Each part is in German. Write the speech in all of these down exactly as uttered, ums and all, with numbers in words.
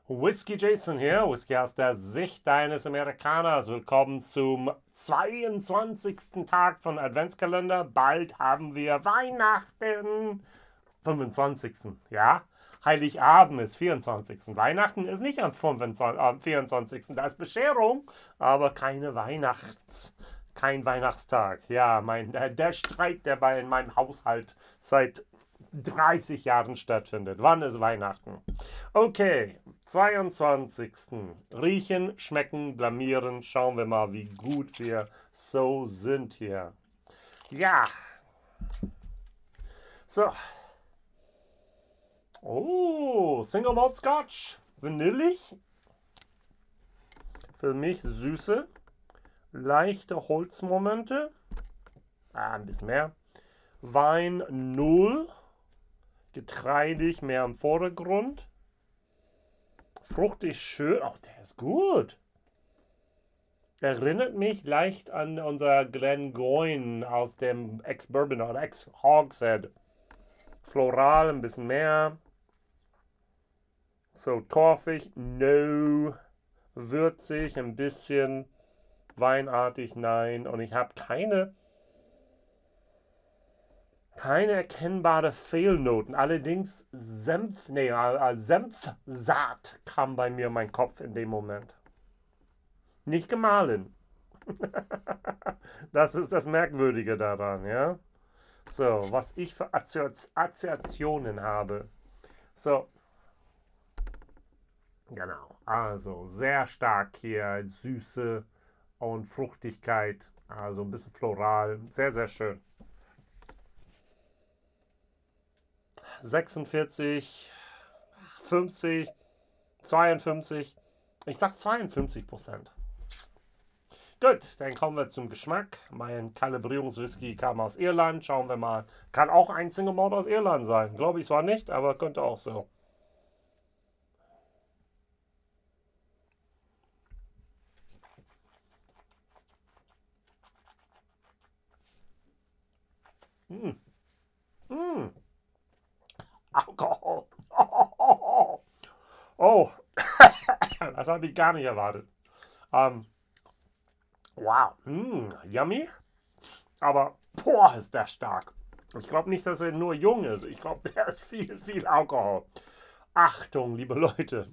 Whisky Jason hier, Whisky aus der Sicht eines Amerikaners. Willkommen zum zweiundzwanzigsten Tag von Adventskalender. Bald haben wir Weihnachten. fünfundzwanzigsten. Ja, Heiligabend ist vierundzwanzigsten. Weihnachten ist nicht am fünfundzwanzigsten, am vierundzwanzigsten. Da ist Bescherung, aber keine Weihnachts... Kein Weihnachtstag. Ja, mein, der, der Streit, der bei in meinem Haushalt seit dreißig Jahren stattfindet. Wann ist Weihnachten? Okay, zweiundzwanzigsten Riechen, schmecken, blamieren. Schauen wir mal, wie gut wir so sind hier. Ja. So. Oh, Single Malt Scotch. Vanillig. Für mich süße. Leichte Holzmomente. Ah, ein bisschen mehr. Wein null. Getreidig mehr im Vordergrund. Fruchtig schön. Oh, der ist gut. Erinnert mich leicht an unser Glengoyne aus dem Ex-Bourbon oder Ex-Hogshead. Floral ein bisschen mehr. So torfig. No. Würzig ein bisschen. Weinartig, nein. Und ich habe keine, keine erkennbare Fehlnoten. Allerdings Senf, nee, äh, Senfsaat kam bei mir in meinen Kopf in dem Moment. Nicht gemahlen. Das ist das Merkwürdige daran, ja. So, was ich für Assoziationen habe. So. Genau. Also, sehr stark hier. Süße und Fruchtigkeit, also ein bisschen floral, sehr, sehr schön. sechsundvierzig, fünfzig, zweiundfünfzig, ich sag zweiundfünfzig Prozent. Gut, dann kommen wir zum Geschmack. Mein Kalibrierungswhisky kam aus Irland, schauen wir mal. Kann auch ein Single Malt aus Irland sein, glaube ich zwar nicht, aber könnte auch so. Mm. Mm. Alkohol. Oh, oh. Das habe ich gar nicht erwartet. Ähm, wow. Mm, yummy. Aber, boah, ist der stark. Ich glaube nicht, dass er nur jung ist. Ich glaube, der ist viel, viel Alkohol. Achtung, liebe Leute.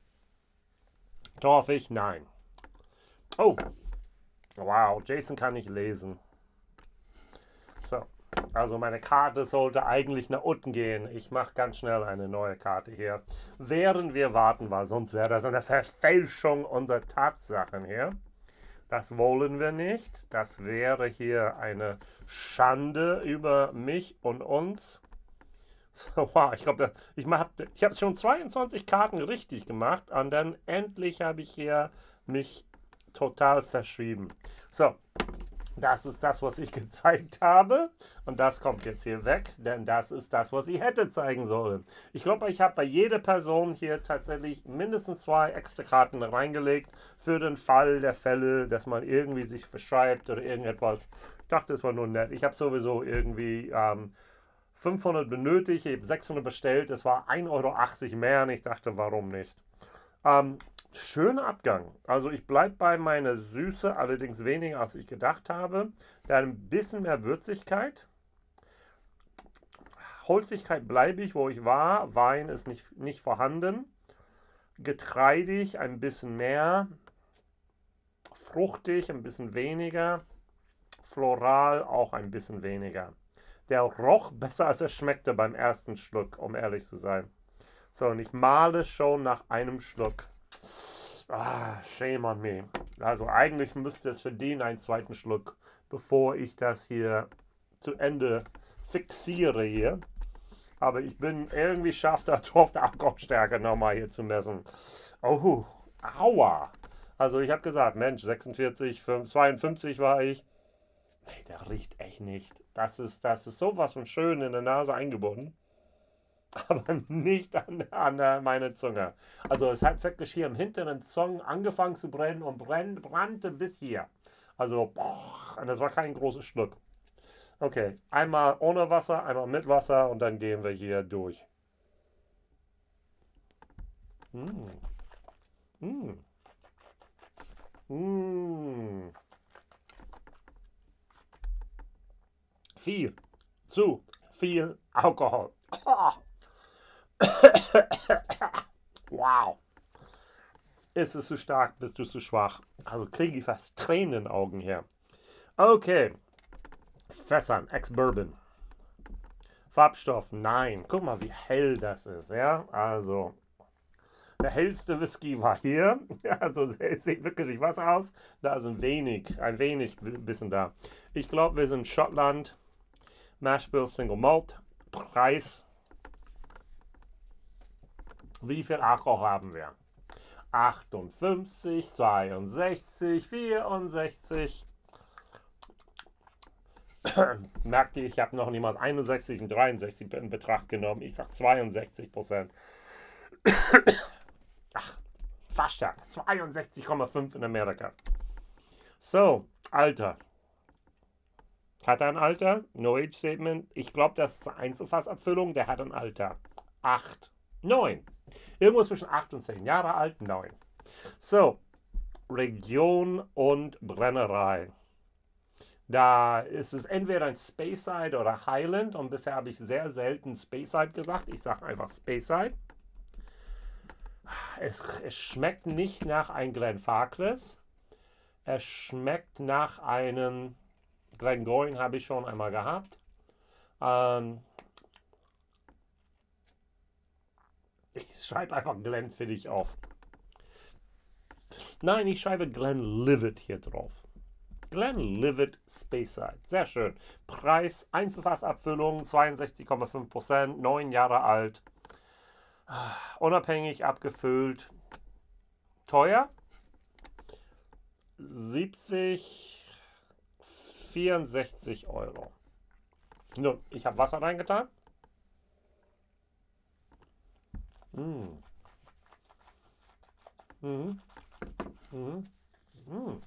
Torfig? Nein. Oh. Wow, Jason kann nicht lesen. So. Also meine Karte sollte eigentlich nach unten gehen. Ich mache ganz schnell eine neue Karte hier. Während wir warten, weil sonst wäre das eine Verfälschung unserer Tatsachen hier. Das wollen wir nicht. Das wäre hier eine Schande über mich und uns. So, wow, ich glaube, ich, ich habe schon zweiundzwanzig Karten richtig gemacht und dann endlich habe ich hier mich total verschrieben. So. Das ist das, was ich gezeigt habe. Und das kommt jetzt hier weg, denn das ist das, was ich hätte zeigen sollen. Ich glaube, ich habe bei jeder Person hier tatsächlich mindestens zwei extra Karten reingelegt für den Fall der Fälle, dass man irgendwie sich verschreibt oder irgendetwas. Ich dachte, es war nur nett. Ich habe sowieso irgendwie ähm, fünfhundert benötigt, ich habe sechshundert bestellt. Es war ein Euro achtzig mehr und ich dachte, warum nicht? Ähm, Schöner Abgang. Also ich bleibe bei meiner Süße, allerdings weniger als ich gedacht habe. Da ein bisschen mehr Würzigkeit. Holzigkeit bleibe ich, wo ich war. Wein ist nicht, nicht vorhanden. Getreidig ein bisschen mehr. Fruchtig ein bisschen weniger. Floral auch ein bisschen weniger. Der roch besser, als er schmeckte beim ersten Schluck, um ehrlich zu sein. So, und ich male schon nach einem Schluck. Ah, shame on me. Also eigentlich müsste es verdienen einen zweiten Schluck, bevor ich das hier zu Ende fixiere hier. Aber ich bin irgendwie schafft, da drauf der Alkoholstärke nochmal hier zu messen. Oh, aua. Also ich habe gesagt, Mensch, sechsundvierzig, zweiundfünfzig war ich. Nee, der riecht echt nicht. Das ist, das ist sowas von schön in der Nase eingebunden. Aber nicht an, an meine Zunge. Also es hat wirklich hier im hinteren Zunge angefangen zu brennen und brenn, brannte bis hier. Also, und das war kein großer Schluck. Okay, einmal ohne Wasser, einmal mit Wasser und dann gehen wir hier durch. Mm. Mm. Mm. Viel, zu viel Alkohol. Oh. Wow. Ist es zu stark, bist du zu schwach. Also kriege ich fast Tränen in den Augen hier. Okay. Fässern, Ex-Bourbon. Farbstoff, nein. Guck mal, wie hell das ist, ja. Also, der hellste Whisky war hier. Also, es sieht wirklich wie Wasser aus. Da ist ein wenig, ein wenig bisschen da. Ich glaube, wir sind Schottland. Mash Bill Single Malt. Preis. Wie viel Alkohol haben wir? achtundfünfzig, zweiundsechzig, vierundsechzig. Merkt ihr, ich habe noch niemals einundsechzig und dreiundsechzig in Betracht genommen. Ich sage zweiundsechzig Prozent. Ach, fast stärker. zweiundsechzig Komma fünf in Amerika. So, Alter. Hat er ein Alter? No Age Statement. Ich glaube, das ist eine Einzelfassabfüllung. Der hat ein Alter. acht, neun. Irgendwo zwischen acht und zehn Jahre alt. neun. So, Region und Brennerei. Da ist es entweder ein Speyside oder Highland. Und bisher habe ich sehr selten Speyside gesagt. Ich sage einfach Speyside. Es, es schmeckt nicht nach einem Glenfarclas. Es schmeckt nach einem Glengoyne, habe ich schon einmal gehabt. Ähm, ich schreibe einfach Glenfiddich auf. Nein, ich schreibe Glenlivet hier drauf. Glenlivet Speyside. Sehr schön. Preis, Einzelfassabfüllung, zweiundsechzig Komma fünf Prozent, neun Jahre alt. Unabhängig abgefüllt. Teuer? siebzig, vierundsechzig Euro. Nun, ich habe Wasser reingetan. Mm. Mhm. Mhm. Mhm.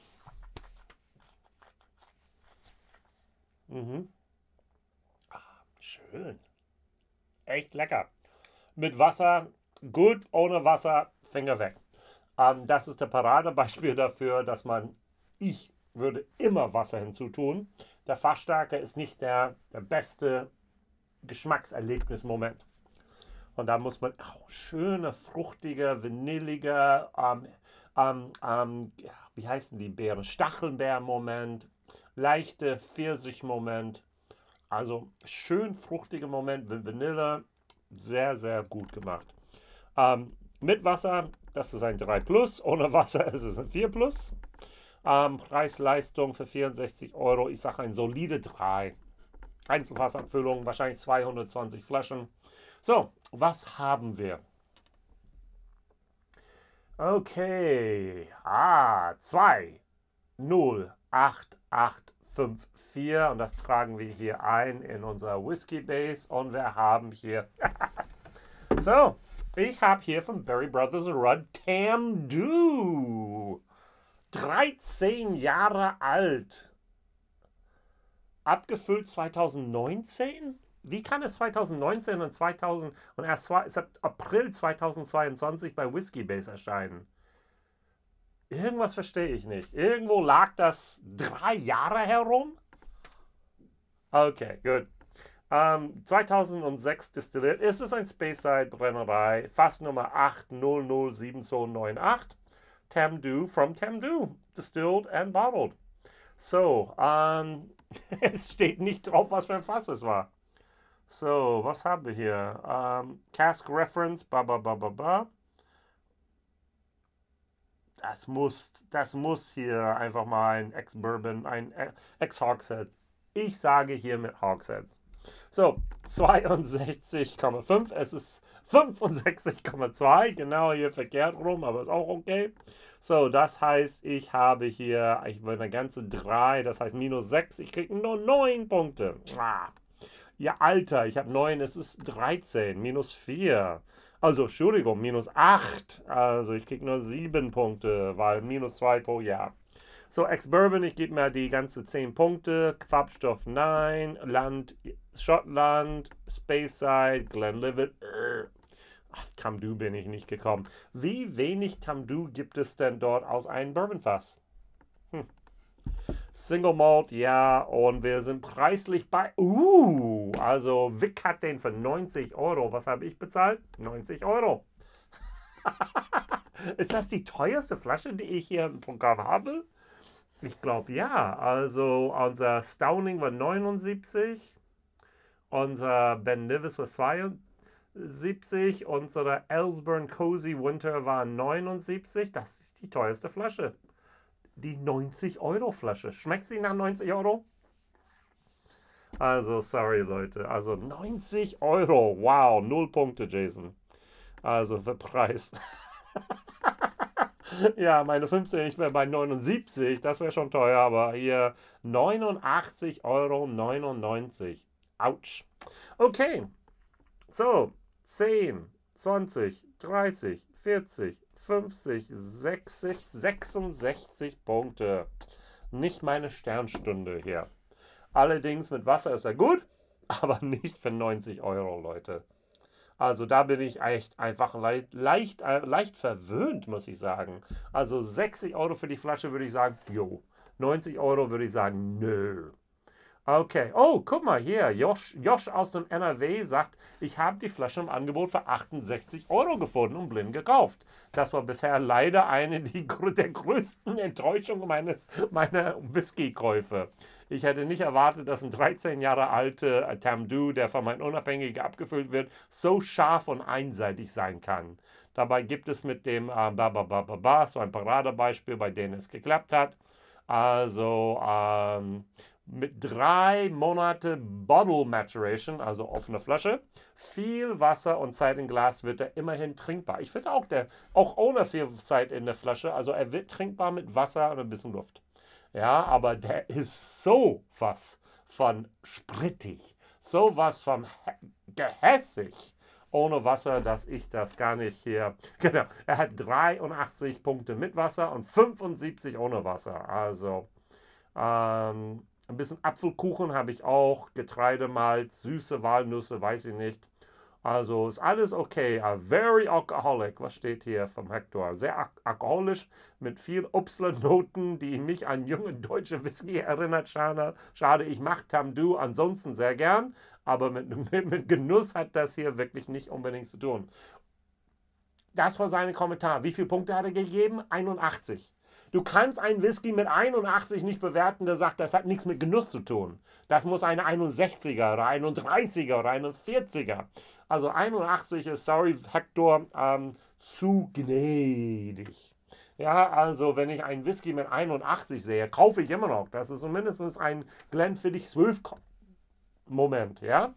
Mhm. Ah, schön. Echt lecker. Mit Wasser, gut, ohne Wasser, Finger weg. Ähm, das ist der Paradebeispiel dafür, dass man, ich würde immer Wasser hinzutun. Der Fassstärke ist nicht der, der beste Geschmackserlebnismoment. Und da muss man auch schöne, fruchtige, vanillige, ähm, ähm, ähm, wie heißen die Beeren? Stachelbeer-Moment, leichte Pfirsich-Moment. Also schön fruchtiger Moment mit Vanille. Sehr, sehr gut gemacht. Ähm, mit Wasser, das ist ein drei plus. Ohne Wasser ist es ein vier plus. Ähm, Preis-Leistung für vierundsechzig Euro. Ich sage ein solide drei. Einzelfassabfüllung, wahrscheinlich zweihundertzwanzig Flaschen. So, was haben wir? Okay. Ah, zwei null acht acht fünf vier. Und das tragen wir hier ein in unser Whisky Base. Und wir haben hier. So, ich habe hier von Berry Brothers Rudd Tamdhu. dreizehn Jahre alt. Abgefüllt zweitausendneunzehn? Wie kann es zweitausendneunzehn und zweitausend und erst April zweitausendzweiundzwanzig bei Whisky Base erscheinen? Irgendwas verstehe ich nicht. Irgendwo lag das drei Jahre herum? Okay, gut. Um, zweitausendsechs destilliert. Ist es ein Speyside Brennerei? Fassnummer acht null null sieben zwei neun acht. Tamdhu from Tamdhu. Distilled and bottled. So, um, es steht nicht drauf, was für ein Fass es war. So, was haben wir hier? Um, Cask Reference, ba ba ba ba ba. Das muss, das muss hier einfach mal ein Ex-Bourbon, ein Ex-Hogshead. Ich sage hier mit Hogsheads. So, zweiundsechzig Komma fünf. Es ist fünfundsechzig Komma zwei. Genau hier verkehrt rum, aber ist auch okay. So, das heißt, ich habe hier, ich will eine ganze drei, das heißt minus sechs. Ich kriege nur neun Punkte. Ja, Alter, ich habe neun, es ist dreizehn, minus vier. Also, Entschuldigung, minus acht. Also, ich kriege nur sieben Punkte, weil minus zwei pro Jahr. So, Ex-Bourbon, ich gebe mir die ganze zehn Punkte. Farbstoff nein. Land, Schottland, Speyside, Glenlivet. Ach, Tamdhu bin ich nicht gekommen. Wie wenig Tamdhu gibt es denn dort aus einem Bourbonfass? Hm. Single Malt, ja, und wir sind preislich bei, uh, also Vic hat den für neunzig Euro. Was habe ich bezahlt? neunzig Euro. Ist das die teuerste Flasche, die ich hier im Programm habe? Ich glaube ja. Also unser Stauning war neunundsiebzig, unser Ben Nevis war zweiundsiebzig, unsere Ellsburn Cozy Winter war neunundsiebzig. Das ist die teuerste Flasche. Die neunzig Euro Flasche. Schmeckt sie nach neunzig Euro? Also, sorry Leute. Also neunzig Euro. Wow, null Punkte, Jason. Also für Preis. Ja, meine fünfzehn, ich wäre bei neunundsiebzig. Das wäre schon teuer, aber hier neunundachtzig Euro neunundneunzig. Autsch. Okay. So, zehn, zwanzig, dreißig, vierzig, fünfzig, sechzig, sechsundsechzig Punkte. Nicht meine Sternstunde hier. Allerdings mit Wasser ist er gut, aber nicht für neunzig Euro, Leute. Also da bin ich echt einfach leicht, leicht, leicht verwöhnt, muss ich sagen. Also sechzig Euro für die Flasche würde ich sagen, jo. neunzig Euro würde ich sagen, nö. Okay, oh, guck mal hier, Josh, Josh aus dem N R W sagt, ich habe die Flasche im Angebot für achtundsechzig Euro gefunden und blind gekauft. Das war bisher leider eine die, der größten Enttäuschungen meines, meiner Whisky-Käufe. Ich hätte nicht erwartet, dass ein dreizehn Jahre alter Tamdhu, der von meinem Unabhängigen abgefüllt wird, so scharf und einseitig sein kann. Dabei gibt es mit dem äh, ba, ba, ba, ba, ba, so ein Paradebeispiel, bei dem es geklappt hat. Also, ähm, mit drei Monate Bottle Maturation, also offene Flasche, viel Wasser und Zeit im Glas wird er immerhin trinkbar. Ich finde auch, der, auch ohne viel Zeit in der Flasche, also er wird trinkbar mit Wasser und ein bisschen Luft. Ja, aber der ist so was von sprittig, so was von gehässig ohne Wasser, dass ich das gar nicht hier, genau, er hat dreiundachtzig Punkte mit Wasser und fünfundsiebzig ohne Wasser, also, ähm, ein bisschen Apfelkuchen habe ich auch, Getreidemalz, süße Walnüsse, weiß ich nicht. Also ist alles okay. A very alcoholic, was steht hier vom Hector? Sehr alkoholisch, mit viel Obstlernoten, die mich an junge deutsche Whisky erinnert. Schade, schade ich mache Tamdhu ansonsten sehr gern, aber mit, mit, mit Genuss hat das hier wirklich nicht unbedingt zu tun. Das war sein Kommentar. Wie viele Punkte hat er gegeben? einundachtzig. Du kannst einen Whisky mit einundachtzig nicht bewerten, der sagt, das hat nichts mit Genuss zu tun. Das muss eine einundsechziger oder einunddreißiger oder einundvierziger. Also einundachtzig ist, sorry Hector, ähm, zu gnädig. Ja, also wenn ich einen Whisky mit einundachtzig sehe, kaufe ich immer noch. Das ist mindestens ein Glenfiddich zwölf Moment, ja.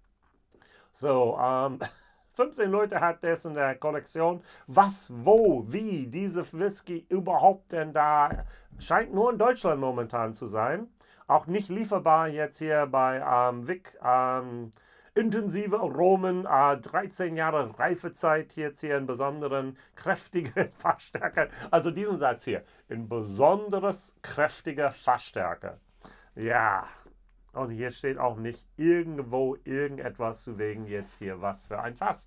So, ähm... fünfzehn Leute hat das in der Kollektion. Was, wo, wie diese Whisky überhaupt denn da, scheint nur in Deutschland momentan zu sein. Auch nicht lieferbar jetzt hier bei ähm, Vic. Ähm, intensive Aromen, äh, dreizehn Jahre Reifezeit, jetzt hier in besonderen kräftige Fassstärke. Also diesen Satz hier, in besonderes kräftiger Fassstärke. Ja. Und hier steht auch nicht irgendwo irgendetwas zu wegen jetzt hier was für ein Fass.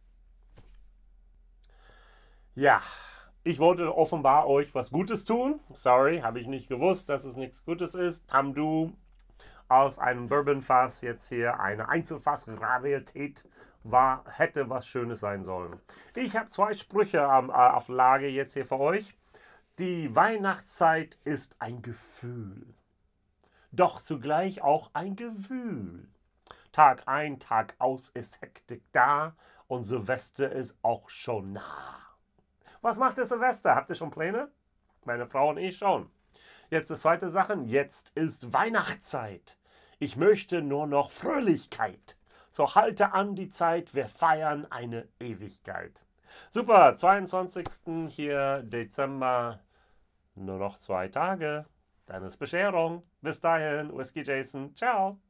Ja, ich wollte offenbar euch was Gutes tun. Sorry, habe ich nicht gewusst, dass es nichts Gutes ist. Tamdhu aus einem Bourbonfass jetzt hier eine Einzelfass-Rarität war, hätte was Schönes sein sollen. Ich habe zwei Sprüche ähm, auf Lage jetzt hier für euch. Die Weihnachtszeit ist ein Gefühl. Doch zugleich auch ein Gewühl. Tag ein, Tag aus ist Hektik da und Silvester ist auch schon nah. Was macht ihr Silvester? Habt ihr schon Pläne? Meine Frau und ich schon. Jetzt die zweite Sache. Jetzt ist Weihnachtszeit. Ich möchte nur noch Fröhlichkeit. So halte an die Zeit, wir feiern eine Ewigkeit. Super, zweiundzwanzigsten hier Dezember. Nur noch zwei Tage. Dann ist Bescherung. Bis dahin, Whisky Jason. Ciao.